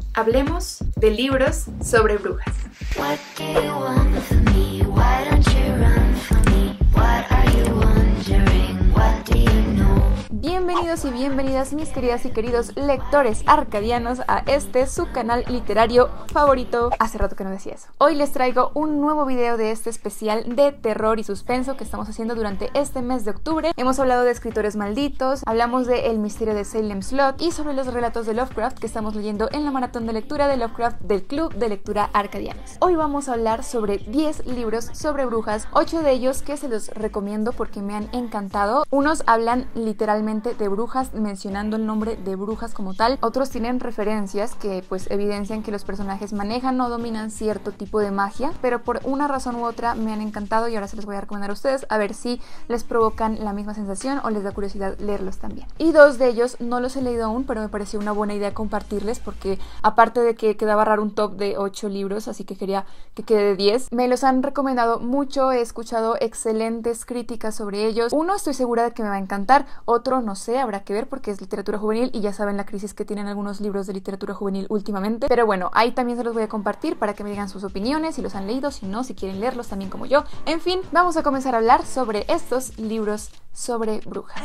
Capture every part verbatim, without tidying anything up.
Hablemos de libros sobre brujas. What do you want from me? Why don't you run from me? What are you wondering? What do you know? Bienvenidos y bienvenidas mis queridas y queridos lectores arcadianos a este su canal literario favorito. Hace rato que no decía eso. Hoy les traigo un nuevo video de este especial de terror y suspenso que estamos haciendo durante este mes de octubre. Hemos hablado de escritores malditos, hablamos de El misterio de Salem Slot y sobre los relatos de Lovecraft que estamos leyendo en la maratón de lectura de Lovecraft del Club de Lectura Arcadianos. Hoy vamos a hablar sobre diez libros sobre brujas, ocho de ellos que se los recomiendo porque me han encantado. Unos hablan literalmente de brujas, mencionando el nombre de brujas como tal. Otros tienen referencias que pues evidencian que los personajes manejan o dominan cierto tipo de magia, pero por una razón u otra me han encantado y ahora se los voy a recomendar a ustedes a ver si les provocan la misma sensación o les da curiosidad leerlos también. Y dos de ellos no los he leído aún, pero me pareció una buena idea compartirles porque aparte de que quedaba raro un top de ocho libros, así que quería que quede de diez, me los han recomendado mucho, he escuchado excelentes críticas sobre ellos. Uno estoy segura de que me va a encantar, otro no sé, habrá que ver porque es literatura juvenil y ya saben la crisis que tienen algunos libros de literatura juvenil últimamente, pero bueno, ahí también se los voy a compartir para que me digan sus opiniones, si los han leído, si no, si quieren leerlos también como yo. En fin, vamos a comenzar a hablar sobre estos libros sobre brujas.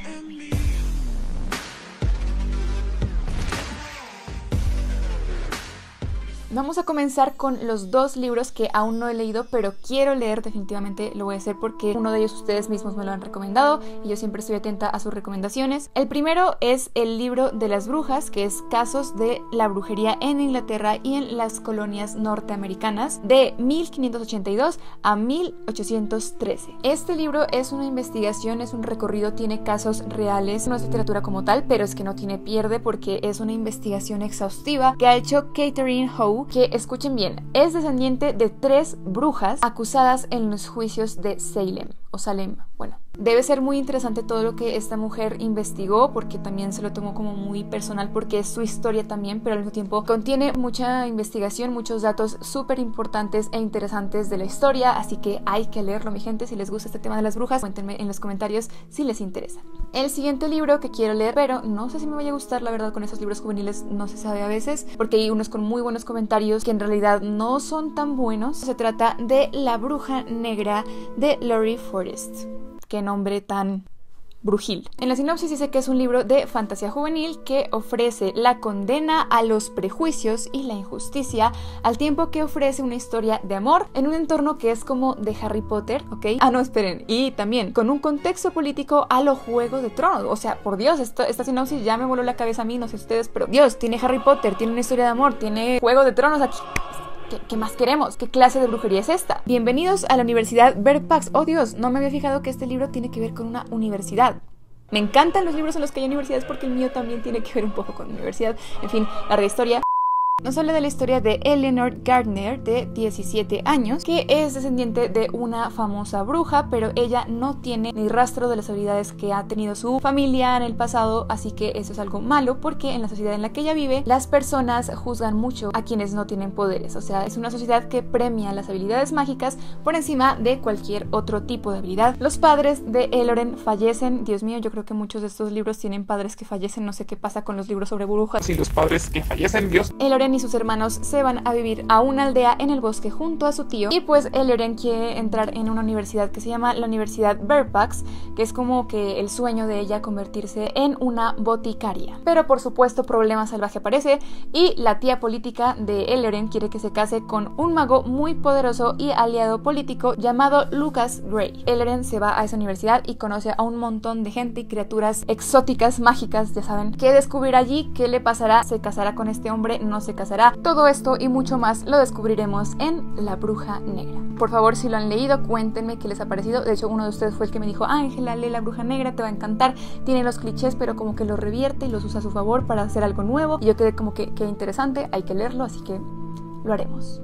Vamos a comenzar con los dos libros que aún no he leído, pero quiero leer, definitivamente lo voy a hacer porque uno de ellos ustedes mismos me lo han recomendado y yo siempre estoy atenta a sus recomendaciones. El primero es el libro de las brujas, que es Casos de la brujería en Inglaterra y en las colonias norteamericanas de mil quinientos ochenta y dos a mil ochocientos trece. Este libro es una investigación, es un recorrido, tiene casos reales, no es literatura como tal, pero es que no tiene pierde porque es una investigación exhaustiva que ha hecho Catherine Howe, que escuchen bien, es descendiente de tres brujas acusadas en los juicios de Salem o Salem, bueno. Debe ser muy interesante todo lo que esta mujer investigó porque también se lo tomó como muy personal porque es su historia también, pero al mismo tiempo contiene mucha investigación, muchos datos súper importantes e interesantes de la historia, así que hay que leerlo, mi gente. Si les gusta este tema de las brujas, cuéntenme en los comentarios si les interesa. El siguiente libro que quiero leer, pero no sé si me vaya a gustar, la verdad, con esos libros juveniles no se sabe a veces, porque hay unos con muy buenos comentarios que en realidad no son tan buenos. Se trata de La bruja negra de Laurie Forest. Qué nombre tan brujil. En la sinopsis dice que es un libro de fantasía juvenil que ofrece la condena a los prejuicios y la injusticia al tiempo que ofrece una historia de amor en un entorno que es como de Harry Potter, ¿ok? Ah, no, esperen. Y también con un contexto político a lo Juego de Tronos. O sea, por Dios, esto, esta sinopsis ya me voló la cabeza a mí, no sé ustedes, pero Dios, tiene Harry Potter, tiene una historia de amor, tiene Juego de Tronos aquí. ¿Qué, ¿Qué más queremos? ¿Qué clase de brujería es esta? Bienvenidos a la Universidad Verpax. Oh Dios, no me había fijado que este libro tiene que ver con una universidad. Me encantan los libros en los que hay universidades porque el mío también tiene que ver un poco con universidad. En fin, larga historia. Nos habla de la historia de Eleanor Gardner, de diecisiete años, que es descendiente de una famosa bruja, pero ella no tiene ni rastro de las habilidades que ha tenido su familia en el pasado, así que eso es algo malo porque en la sociedad en la que ella vive, las personas juzgan mucho a quienes no tienen poderes. O sea, es una sociedad que premia las habilidades mágicas por encima de cualquier otro tipo de habilidad. Los padres de Eleanor fallecen. Dios mío, yo creo que muchos de estos libros tienen padres que fallecen. No sé qué pasa con los libros sobre brujas. Sí, los padres que fallecen, Dios. Eleanor y sus hermanos se van a vivir a una aldea en el bosque junto a su tío y pues Eleanor quiere entrar en una universidad que se llama la Universidad Verpax, que es como que el sueño de ella convertirse en una boticaria. Pero por supuesto problema salvaje aparece y la tía política de Eleanor quiere que se case con un mago muy poderoso y aliado político llamado Lucas Gray. Eleanor se va a esa universidad y conoce a un montón de gente y criaturas exóticas, mágicas, ya saben, que descubrirá allí. ¿Qué le pasará? ¿Se casará con este hombre? ¿No se casará? Todo esto y mucho más lo descubriremos en La bruja negra. Por favor, si lo han leído, cuéntenme qué les ha parecido. De hecho, uno de ustedes fue el que me dijo: Ángela, lee La bruja negra, te va a encantar. Tiene los clichés, pero como que los revierte y los usa a su favor para hacer algo nuevo. Y yo quedé como que, qué interesante, hay que leerlo, así que lo haremos.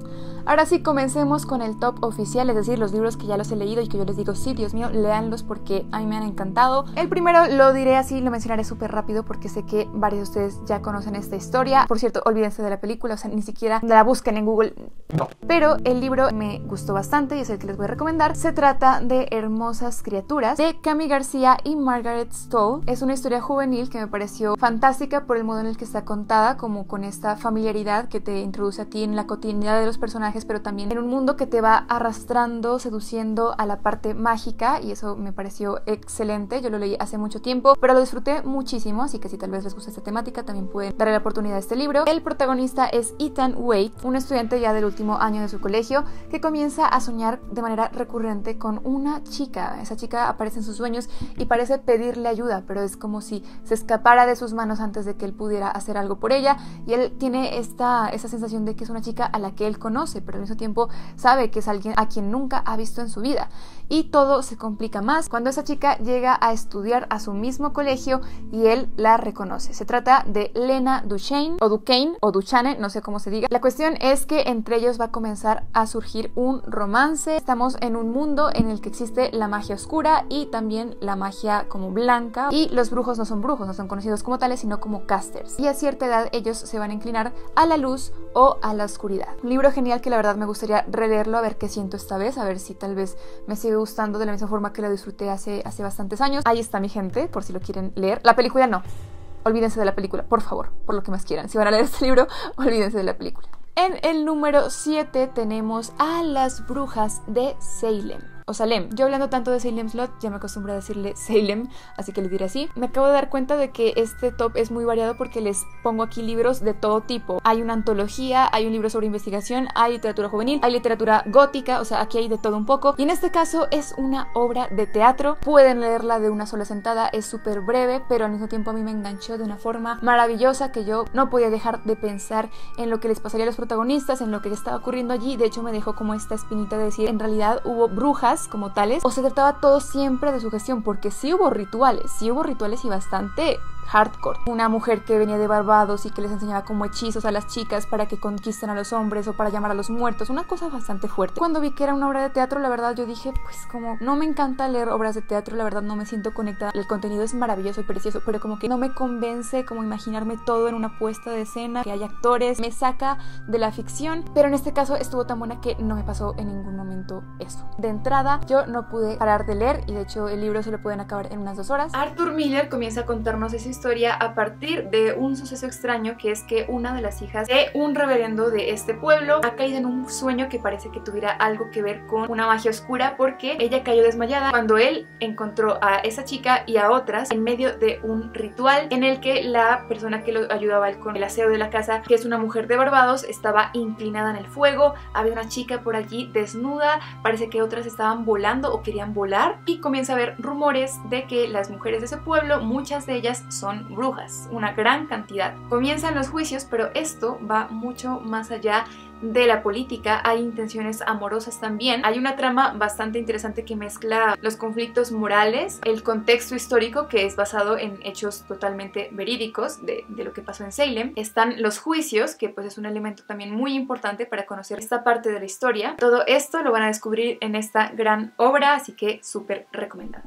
Ahora sí, comencemos con el top oficial, es decir, los libros que ya los he leído y que yo les digo, sí, Dios mío, léanlos porque a mí me han encantado. El primero lo diré así, lo mencionaré súper rápido porque sé que varios de ustedes ya conocen esta historia. Por cierto, olvídense de la película, o sea, ni siquiera la busquen en Google. No. Pero el libro me gustó bastante y es el que les voy a recomendar. Se trata de Hermosas Criaturas, de Cami García y Margaret Stoll. Es una historia juvenil que me pareció fantástica por el modo en el que está contada, como con esta familiaridad que te introduce a ti en la cotidianidad de los personajes, pero también en un mundo que te va arrastrando, seduciendo a la parte mágica, y eso me pareció excelente. Yo lo leí hace mucho tiempo, pero lo disfruté muchísimo, así que si tal vez les gusta esta temática, también pueden darle la oportunidad a este libro. El protagonista es Ethan Wade, un estudiante ya del último año de su colegio, que comienza a soñar de manera recurrente con una chica. Esa chica aparece en sus sueños y parece pedirle ayuda, pero es como si se escapara de sus manos antes de que él pudiera hacer algo por ella, y él tiene esta, esta sensación de que es una chica a la que él conoce, pero al mismo tiempo sabe que es alguien a quien nunca ha visto en su vida, y todo se complica más cuando esa chica llega a estudiar a su mismo colegio y él la reconoce. Se trata de Lena Duchesne o Duquesne o Duchane, no sé cómo se diga. La cuestión es que entre ellos va a comenzar a surgir un romance. Estamos en un mundo en el que existe la magia oscura y también la magia como blanca, y los brujos no son brujos, no son conocidos como tales, sino como casters, y a cierta edad ellos se van a inclinar a la luz o a la oscuridad. Un libro genial que la verdad me gustaría releerlo a ver qué siento esta vez, a ver si tal vez me sigue gustando de la misma forma que lo disfruté hace, hace bastantes años. Ahí está, mi gente, por si lo quieren leer. La película no, olvídense de la película, por favor, por lo que más quieran. Si van a leer este libro, olvídense de la película. En el número siete tenemos a Las Brujas de Salem. O Salem. Yo hablando tanto de Salem Slot, ya me acostumbré a decirle Salem, así que les diré así. Me acabo de dar cuenta de que este top es muy variado porque les pongo aquí libros de todo tipo. Hay una antología, hay un libro sobre investigación, hay literatura juvenil, hay literatura gótica, o sea, aquí hay de todo un poco. Y en este caso es una obra de teatro. Pueden leerla de una sola sentada, es súper breve, pero al mismo tiempo a mí me enganchó de una forma maravillosa que yo no podía dejar de pensar en lo que les pasaría a los protagonistas, en lo que estaba ocurriendo allí. De hecho, me dejó como esta espinita de decir, en realidad hubo brujas como tales, o se trataba todo siempre de sugestión, porque sí hubo rituales, sí hubo rituales y bastante hardcore. Una mujer que venía de Barbados y que les enseñaba como hechizos a las chicas para que conquisten a los hombres o para llamar a los muertos, una cosa bastante fuerte. Cuando vi que era una obra de teatro, la verdad yo dije, pues como no me encanta leer obras de teatro, la verdad no me siento conectada. El contenido es maravilloso y precioso, pero como que no me convence como imaginarme todo en una puesta de escena, que hay actores, me saca de la ficción, pero en este caso estuvo tan buena que no me pasó en ningún momento eso. De entrada, yo no pude parar de leer y de hecho el libro se lo pueden acabar en unas dos horas. Arthur Miller comienza a contarnos esa historia a partir de un suceso extraño, que es que una de las hijas de un reverendo de este pueblo ha caído en un sueño que parece que tuviera algo que ver con una magia oscura, porque ella cayó desmayada cuando él encontró a esa chica y a otras en medio de un ritual en el que la persona que lo ayudaba con el aseo de la casa, que es una mujer de Barbados, estaba inclinada en el fuego. Había una chica por allí desnuda, parece que otras estaban volando o querían volar, y comienza a haber rumores de que las mujeres de ese pueblo, muchas de ellas son brujas, una gran cantidad. Comienzan los juicios, pero esto va mucho más allá de la política. Hay intenciones amorosas también. Hay una trama bastante interesante que mezcla los conflictos morales, el contexto histórico que es basado en hechos totalmente verídicos de, de lo que pasó en Salem. Están los juicios, que pues es un elemento también muy importante para conocer esta parte de la historia. Todo esto lo van a descubrir en esta gran obra, así que súper recomendado.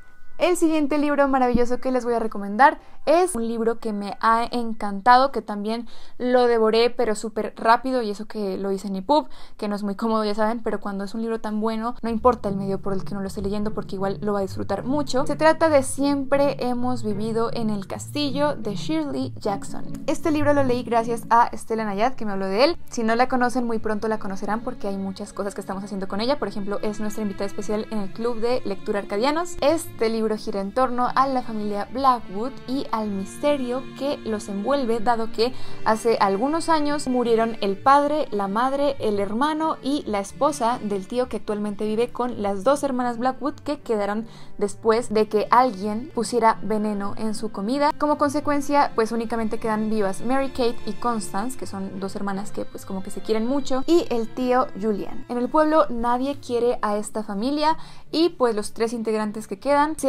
El siguiente libro maravilloso que les voy a recomendar es un libro que me ha encantado, que también lo devoré pero súper rápido, y eso que lo hice en EPUB, que no es muy cómodo, ya saben, pero cuando es un libro tan bueno no importa el medio por el que uno lo esté leyendo porque igual lo va a disfrutar mucho. Se trata de Siempre hemos vivido en el castillo, de Shirley Jackson. Este libro lo leí gracias a Estela Nayad, que me habló de él. Si no la conocen, muy pronto la conocerán porque hay muchas cosas que estamos haciendo con ella. Por ejemplo, es nuestra invitada especial en el club de lectura arcadianos. Este libro gira en torno a la familia Blackwood y al misterio que los envuelve, dado que hace algunos años murieron el padre, la madre, el hermano y la esposa del tío que actualmente vive con las dos hermanas Blackwood, que quedaron después de que alguien pusiera veneno en su comida. Como consecuencia, pues únicamente quedan vivas Mary Kate y Constance, que son dos hermanas que pues como que se quieren mucho, y el tío Julian. En el pueblo nadie quiere a esta familia y pues los tres integrantes que quedan se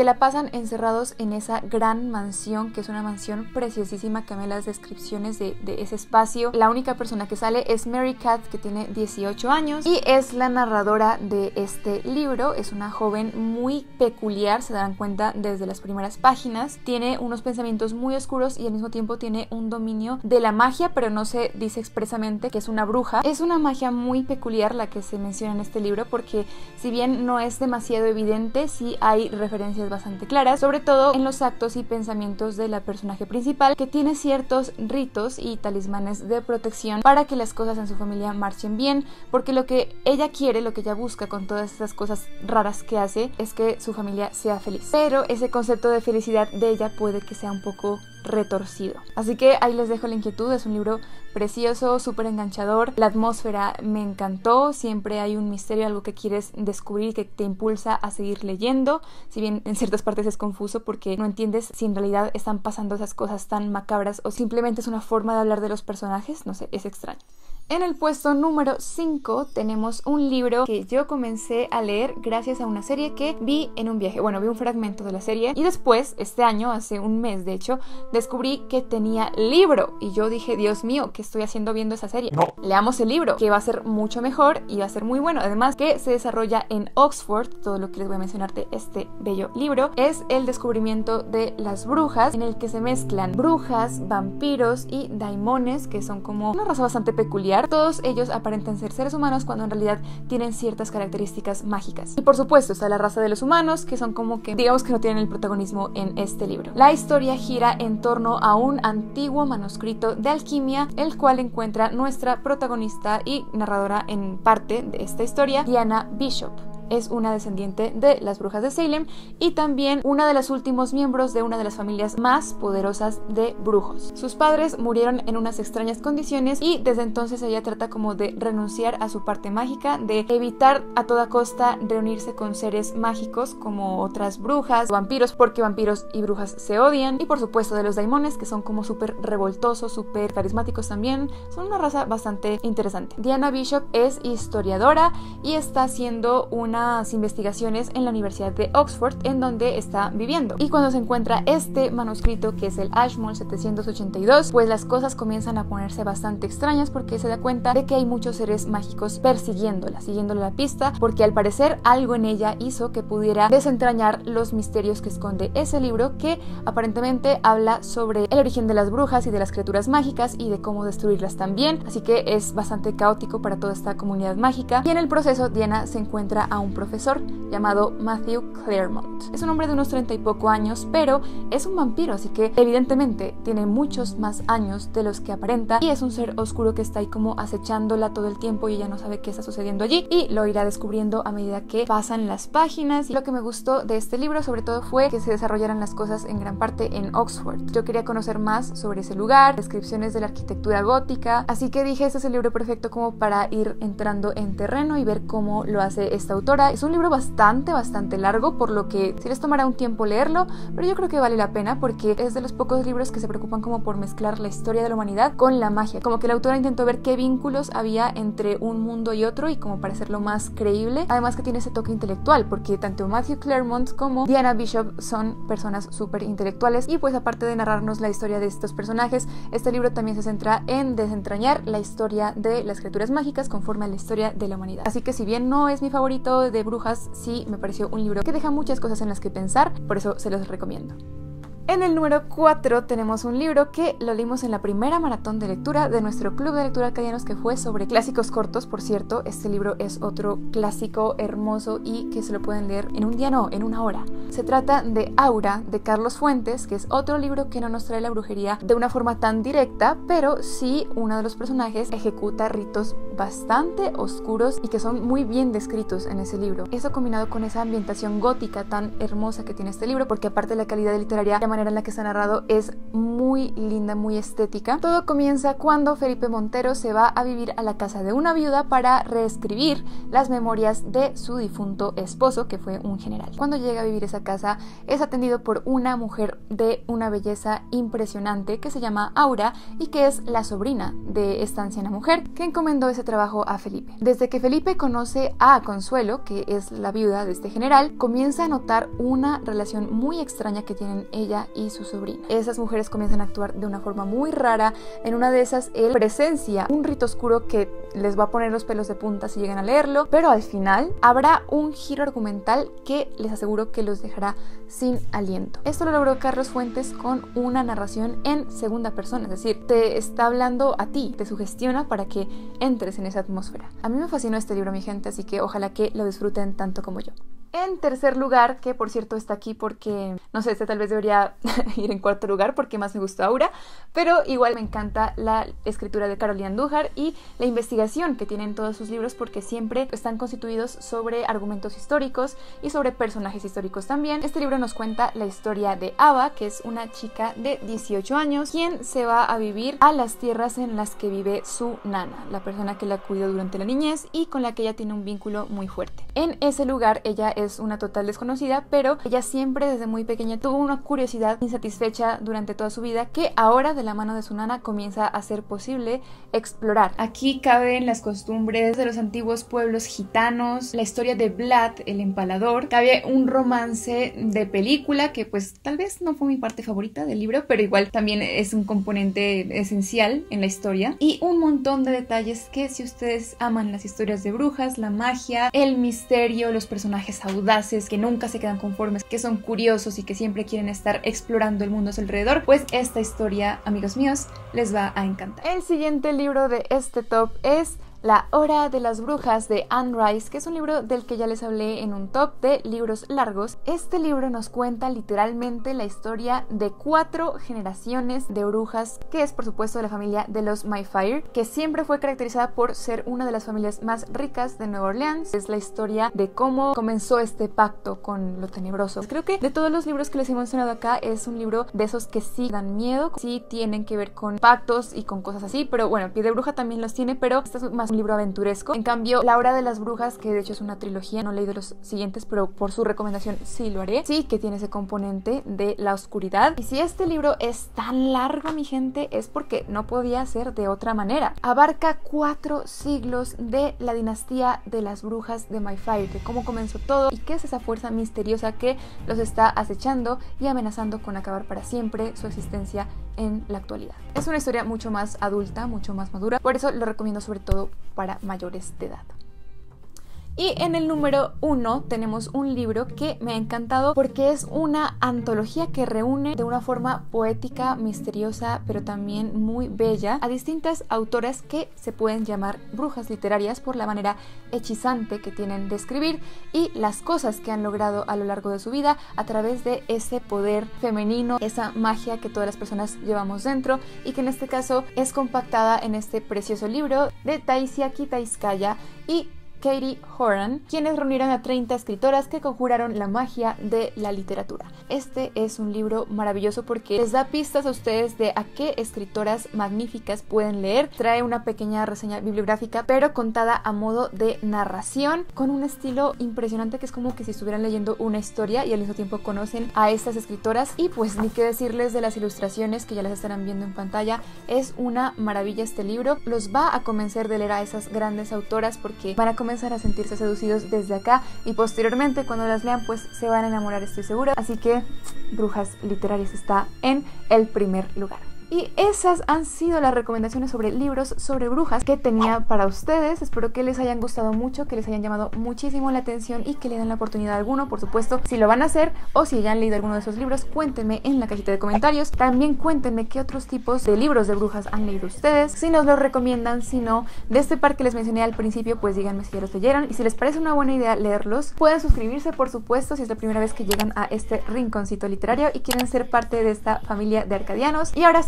la pasan encerrados en esa gran mansión, que es una mansión preciosísima, que amé las descripciones de, de ese espacio. La única persona que sale es Mary Cat, que tiene dieciocho años y es la narradora de este libro. Es una joven muy peculiar, se darán cuenta desde las primeras páginas. Tiene unos pensamientos muy oscuros y al mismo tiempo tiene un dominio de la magia, pero no se dice expresamente que es una bruja. Es una magia muy peculiar la que se menciona en este libro, porque si bien no es demasiado evidente, sí hay referencias bastante claras, sobre todo en los actos y pensamientos de la personaje principal, que tiene ciertos ritos y talismanes de protección para que las cosas en su familia marchen bien, porque lo que ella quiere, lo que ella busca con todas estas cosas raras que hace, es que su familia sea feliz. Pero ese concepto de felicidad de ella puede que sea un poco retorcido. Así que ahí les dejo la inquietud. Es un libro precioso, súper enganchador. La atmósfera me encantó. Siempre hay un misterio, algo que quieres descubrir, que te impulsa a seguir leyendo. Si bien en ciertas partes es confuso porque no entiendes si en realidad están pasando esas cosas tan macabras o simplemente es una forma de hablar de los personajes. No sé, es extraño. En el puesto número cinco tenemos un libro que yo comencé a leer gracias a una serie que vi en un viaje. Bueno, vi un fragmento de la serie y después, este año, hace un mes de hecho, descubrí que tenía libro y yo dije, Dios mío, ¿qué estoy haciendo viendo esa serie? No. Leamos el libro, que va a ser mucho mejor y va a ser muy bueno. Además que se desarrolla en Oxford. Todo lo que les voy a mencionar de este bello libro es el descubrimiento de las brujas, en el que se mezclan brujas, vampiros y daimones, que son como una raza bastante peculiar. Todos ellos aparentan ser seres humanos cuando en realidad tienen ciertas características mágicas. Y por supuesto está la raza de los humanos, que son como que, digamos que no tienen el protagonismo en este libro. La historia gira en torno a un antiguo manuscrito de alquimia, el cual encuentra nuestra protagonista y narradora en parte de esta historia, Diana Bishop. Es una descendiente de las brujas de Salem y también una de los últimos miembros de una de las familias más poderosas de brujos. Sus padres murieron en unas extrañas condiciones y desde entonces ella trata como de renunciar a su parte mágica, de evitar a toda costa reunirse con seres mágicos como otras brujas, vampiros, porque vampiros y brujas se odian, y por supuesto de los daimones, que son como súper revoltosos, súper carismáticos también. Son una raza bastante interesante. Diana Bishop es historiadora y está haciendo una investigaciones en la Universidad de Oxford, en donde está viviendo, y cuando se encuentra este manuscrito, que es el Ashmole setecientos ochenta y dos, pues las cosas comienzan a ponerse bastante extrañas, porque se da cuenta de que hay muchos seres mágicos persiguiéndola, siguiéndole la pista, porque al parecer algo en ella hizo que pudiera desentrañar los misterios que esconde ese libro, que aparentemente habla sobre el origen de las brujas y de las criaturas mágicas y de cómo destruirlas también. Así que es bastante caótico para toda esta comunidad mágica, y en el proceso Diana se encuentra a un un profesor llamado Matthew Claremont. Es un hombre de unos treinta y poco años, pero es un vampiro, así que evidentemente tiene muchos más años de los que aparenta, y es un ser oscuro que está ahí como acechándola todo el tiempo y ella no sabe qué está sucediendo allí, y lo irá descubriendo a medida que pasan las páginas. Y lo que me gustó de este libro sobre todo fue que se desarrollaran las cosas en gran parte en Oxford. Yo quería conocer más sobre ese lugar, descripciones de la arquitectura gótica, así que dije, este es el libro perfecto como para ir entrando en terreno y ver cómo lo hace esta autora. Es un libro bastante, bastante largo, por lo que sí les tomará un tiempo leerlo, pero yo creo que vale la pena porque es de los pocos libros que se preocupan como por mezclar la historia de la humanidad con la magia. Como que la autora intentó ver qué vínculos había entre un mundo y otro, y como para hacerlo más creíble. Además que tiene ese toque intelectual, porque tanto Matthew Claremont como Diana Bishop son personas súper intelectuales, y pues aparte de narrarnos la historia de estos personajes, este libro también se centra en desentrañar la historia de las criaturas mágicas conforme a la historia de la humanidad. Así que si bien no es mi favorito de brujas, sí me pareció un libro que deja muchas cosas en las que pensar, por eso se los recomiendo. En el número cuatro tenemos un libro que lo leímos en la primera maratón de lectura de nuestro club de lectura Acadianos, que fue sobre clásicos cortos. Por cierto, este libro es otro clásico hermoso y que se lo pueden leer en un día, no, en una hora. Se trata de Aura, de Carlos Fuentes, que es otro libro que no nos trae la brujería de una forma tan directa, pero sí uno de los personajes ejecuta ritos bastante oscuros y que son muy bien descritos en ese libro. Eso combinado con esa ambientación gótica tan hermosa que tiene este libro, porque aparte de la calidad literaria, la manera en la que está narrado es muy linda, muy estética. Todo comienza cuando Felipe Montero se va a vivir a la casa de una viuda para reescribir las memorias de su difunto esposo, que fue un general. Cuando llega a vivir a esa casa, es atendido por una mujer de una belleza impresionante que se llama Aura y que es la sobrina de esta anciana mujer que encomendó ese trabajo a Felipe. Desde que Felipe conoce a Consuelo, que es la viuda de este general, comienza a notar una relación muy extraña que tienen ella y su sobrina. Esas mujeres comienzan a actuar de una forma muy rara. En una de esas él presencia un rito oscuro que les va a poner los pelos de punta si llegan a leerlo, pero al final habrá un giro argumental que les aseguro que los dejará sin aliento. Esto lo logró Carlos Fuentes con una narración en segunda persona, es decir, te está hablando a ti, te sugestiona para que entres en esa atmósfera. A mí me fascinó este libro, mi gente, así que ojalá que lo disfruten tanto como yo. En tercer lugar, que por cierto está aquí porque, no sé, este tal vez debería ir en cuarto lugar porque más me gustó Aura, pero igual me encanta la escritura de Carolina Andújar y la investigación que tienen todos sus libros porque siempre están constituidos sobre argumentos históricos y sobre personajes históricos también. Este libro nos cuenta la historia de Ava, que es una chica de dieciocho años, quien se va a vivir a las tierras en las que vive su nana, la persona que la cuidó durante la niñez y con la que ella tiene un vínculo muy fuerte. En ese lugar ella es una total desconocida, pero ella siempre desde muy pequeña tuvo una curiosidad insatisfecha durante toda su vida que ahora de la mano de su nana comienza a ser posible explorar. Aquí caben las costumbres de los antiguos pueblos gitanos, la historia de Vlad el empalador, cabe un romance de película que pues tal vez no fue mi parte favorita del libro, pero igual también es un componente esencial en la historia y un montón de detalles que si ustedes aman las historias de brujas, la magia, el misterio, los personajes audaces que nunca se quedan conformes, que son curiosos y que siempre quieren estar explorando el mundo a su alrededor, pues esta historia, amigos míos, les va a encantar. El siguiente libro de este top es La Hora de las Brujas de Anne Rice, que es un libro del que ya les hablé en un top de libros largos. Este libro nos cuenta literalmente la historia de cuatro generaciones de brujas, que es por supuesto de la familia de los Mayfair, que siempre fue caracterizada por ser una de las familias más ricas de Nueva Orleans. Es la historia de cómo comenzó este pacto con lo tenebroso. Creo que de todos los libros que les he mencionado acá es un libro de esos que sí dan miedo, sí tienen que ver con pactos y con cosas así, pero bueno, Pie de Bruja también los tiene, pero este es más un libro aventuresco. En cambio, La Hora de las Brujas, que de hecho es una trilogía, no he leído los siguientes, pero por su recomendación sí lo haré, sí que tiene ese componente de la oscuridad. Y si este libro es tan largo, mi gente, es porque no podía ser de otra manera. Abarca cuatro siglos de la dinastía de las brujas de Mayfair, de cómo comenzó todo y qué es esa fuerza misteriosa que los está acechando y amenazando con acabar para siempre su existencia en la actualidad. Es una historia mucho más adulta, mucho más madura, por eso lo recomiendo sobre todo para mayores de edad. Y en el número uno tenemos un libro que me ha encantado porque es una antología que reúne de una forma poética, misteriosa, pero también muy bella a distintas autoras que se pueden llamar brujas literarias por la manera hechizante que tienen de escribir y las cosas que han logrado a lo largo de su vida a través de ese poder femenino, esa magia que todas las personas llevamos dentro y que en este caso es compactada en este precioso libro de Taisia Kitaiskaya y Katie Horan, quienes reunieron a treinta escritoras que conjuraron la magia de la literatura. Este es un libro maravilloso porque les da pistas a ustedes de a qué escritoras magníficas pueden leer. Trae una pequeña reseña bibliográfica, pero contada a modo de narración, con un estilo impresionante que es como que si estuvieran leyendo una historia y al mismo tiempo conocen a estas escritoras. Y pues ni qué decirles de las ilustraciones que ya las estarán viendo en pantalla. Es una maravilla este libro. Los va a convencer de leer a esas grandes autoras porque van a comenzar a sentirse seducidos desde acá y posteriormente cuando las lean pues se van a enamorar, estoy segura. Así que Brujas Literarias está en el primer lugar. Y esas han sido las recomendaciones sobre libros sobre brujas que tenía para ustedes. Espero que les hayan gustado mucho, que les hayan llamado muchísimo la atención y que le den la oportunidad a alguno. Por supuesto, si lo van a hacer o si ya han leído alguno de esos libros, cuéntenme en la cajita de comentarios. También cuéntenme qué otros tipos de libros de brujas han leído ustedes, si nos los recomiendan, si no. De este par que les mencioné al principio, pues díganme si ya los leyeron y si les parece una buena idea leerlos. Pueden suscribirse, por supuesto, si es la primera vez que llegan a este rinconcito literario y quieren ser parte de esta familia de arcadianos. Y ahora sí,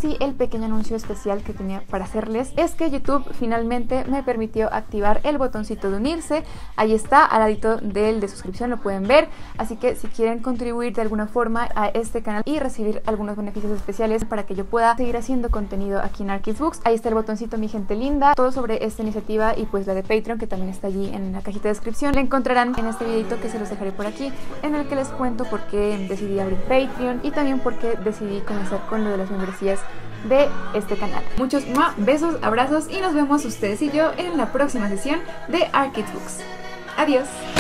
sí, el pequeño anuncio especial que tenía para hacerles es que YouTube finalmente me permitió activar el botoncito de unirse. Ahí está, al ladito del de suscripción, lo pueden ver. Así que si quieren contribuir de alguna forma a este canal y recibir algunos beneficios especiales para que yo pueda seguir haciendo contenido aquí en Arkids Books, ahí está el botoncito, mi gente linda. Todo sobre esta iniciativa y pues la de Patreon, que también está allí en la cajita de descripción, la encontrarán en este videito que se los dejaré por aquí, en el que les cuento por qué decidí abrir Patreon y también por qué decidí comenzar con lo de las membresías de este canal. Muchos ¡mua! Besos, abrazos y nos vemos ustedes y yo en la próxima sesión de Arkids Books. Adiós.